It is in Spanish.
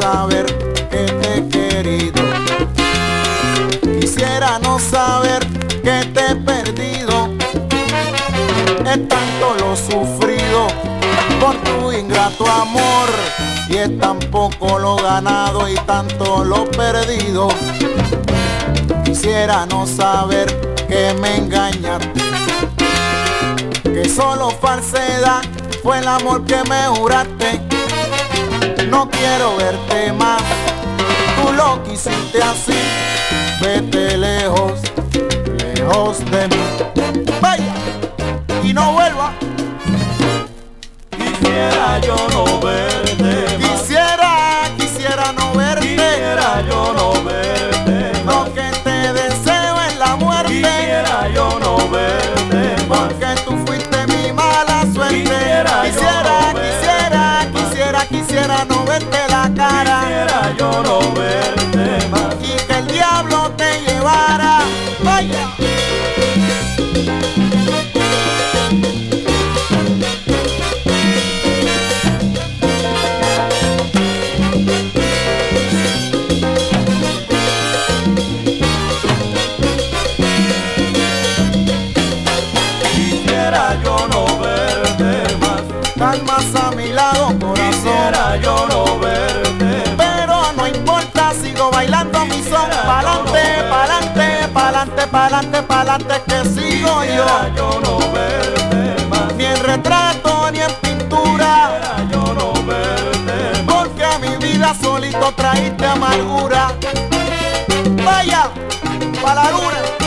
saber que te he querido. Quisiera no saber que te he perdido. Es tanto lo sufrido por tu ingrato amor, y es tan poco lo ganado y tanto lo perdido. Quisiera no saber que me engañaste, que solo falsedad fue el amor que me juraste. No quiero verte más, tú lo quisiste así. Vete lejos, lejos de mí. Vaya y no vuelva. Quisiera yo no verte más. Quisiera no verte. Quisiera yo no verte más. Lo que te deseo es la muerte. Quisiera yo no verte más. Porque tú fuiste mi mala suerte. Quisiera no verte la cara. Quisiera yo no verte más. Y que el diablo te llevara. Vaya. Quisiera yo no verte más. Calmas a mi lado, corazón. Quisiera yo no verte más. Pero no importa, sigo bailando mi son. Pa'lante, pa'lante, pa'lante, pa'lante, pa'lante, que sigo yo. Quisiera yo no verte más. Ni en retrato ni en pintura. Quisiera yo no verte más. Porque a mi vida solito traíste amargura. Vaya, pa' la luna.